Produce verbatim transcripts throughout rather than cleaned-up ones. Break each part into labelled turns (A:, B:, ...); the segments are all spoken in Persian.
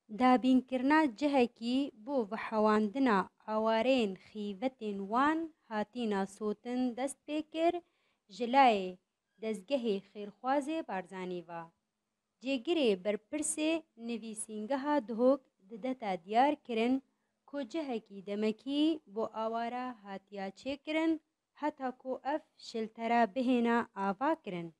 A: دابینکردنا جهەکی بۆ بەحەواندنا ئاوارەیەن خیڤەتên wan hatîna sotin dest pê kir ji layê Dezgehê Xêrxwazê Barzanî ve. Cêgirê berpirsê nivîsîngeha Duhok di deta diyar kirin ku cihekî demekî bo awara hatiya çêkirin heta ku ev şiltera bihêne avakirin.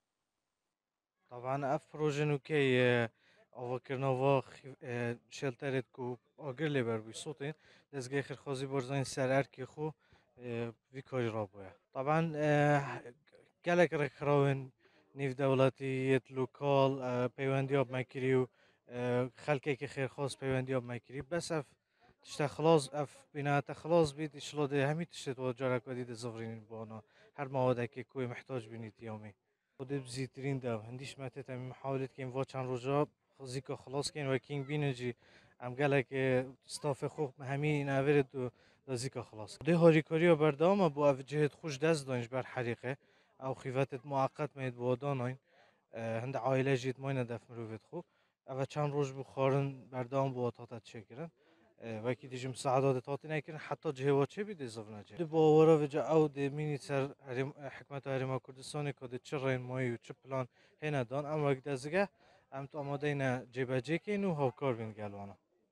B: طبعا اف پروژه نوکی آواکرنا و شلترت کو آگر لیبر بی صوتین دزگه خیرخوازی برزین سر ارکی خو وی کاری را باید طبعا گلک رکراون نیف دولتیت لوکال پیوندی آب مکری و خلقی که خیرخواز پیوندی آب مکری بس اف تشتا خلاص اف بنا تخلاص بید اشلاده همی تشت و جارک ودی دزغرین بانا هر مواد که کوی محتاج بینید یومی خودت بزیترین دام هندیش متى تم محاولة كين واتشان رجاب خزيكا خلاص كين وكين بينجي ام قالك ستاف خوب همي نافرد و زيكا خلاص ده هاري كاريا بردام ابو اف جهد خوش دست دانش بر حريقه او خيفات معقد ميد بودانين هند عائله جيت ماينه دف مروفت خوب اف چند روز بخارن بردام بو تاتا تشكرن وکی دیجم سعادت تاتی نکردن حتی جهوا چه بیده اضافه نجه باورا وجا او دی مینی سر حکمت هرم کردستانی که دی چه رین مایی و چه پلان هنه دان اما وقت ازگه ام تو آماده اینه جیبه جیکین و هاوکار بین گلوانا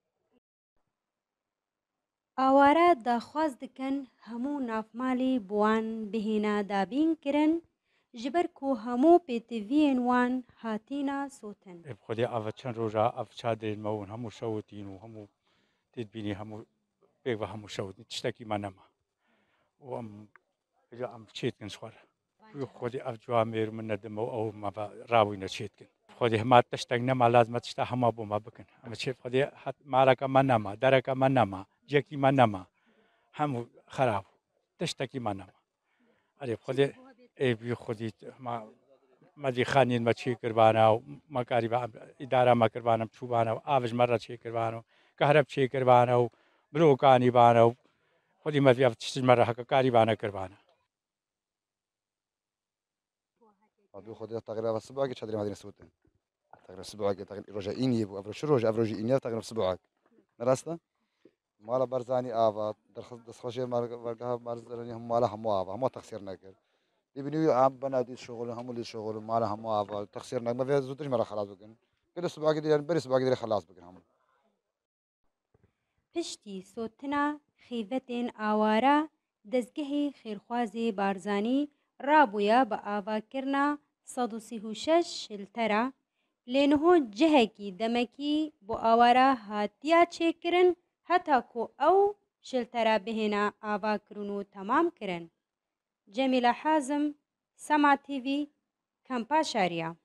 A: ئاوارە داخواز dikin hemû navmalê bi wan bihêne dabînkirin ji ber ku hemû pêtiviyên wan hatîne sotin.
C: خودی ئەڤ چەند ڕۆژە ئەف چادرێنمەون هەموو شەوتین و هەموو تێبینی هەموو پێک بە هەموو شەوت تشتێکیمان نەما و ئەم ئەم چێتکن سوارە خودی ئەف جوامێر من نەدەمەوە ئەو ڕاوی نەچێتکن خودی هەما تشتێک نەما لازمە تشتا هەما بۆما بکەن ئەمە چێت خودی مارەکەمان نەما دەرەکەمان نەما جێکیمان نەما هەموو خراپ تشتێکیمان نەما ئەرێ خودی ئێبی خودی مدی خانین ما چی کردوانه و مکاری با اداره ما کردوانم چوبانه و آوج مرد چی کردوانه و کهرب چی کردوانه و بروکانی بانه و خودی ما فیافت چیز مرد حق کاری بانه کردوانه.
D: دو خودی تقریبا سبعه که چادری مدرسه بودن. تقریبا سبعه که تقریبا رجع اینی و افرش رجع افرش اینی تقریبا سبعه. نراسته؟ مالا برزانی آوا درخت دستخوشی مار ورگاه مرزدارنی هم مالا هم آوا هم تقصیر نکرد. يبنيو عم بنادي شغل هم اللي شغل ما لهم ما تقصير ما في زوجتش مرة خلاص بكن كل أسبوع قدر يعني بري أسبوع قدر خلاص بكن هم
A: پشتی سوتنا خیڤەتên ئاوارە دەزگەهی خێرخوازی بارزانی ڕابووە بە ئاواکردنا سەد و سیه و شەش شلتەرە لێنهۆ جهەکی دەمەکی بۆ ئاوارە هاتیە چێکردن هەتا کۆ ئەو شلتەرە بهێنە ئاواکردن و تەمام کردن. جەمیلە حازم، سەما تیڤی، کەمپا شاریە.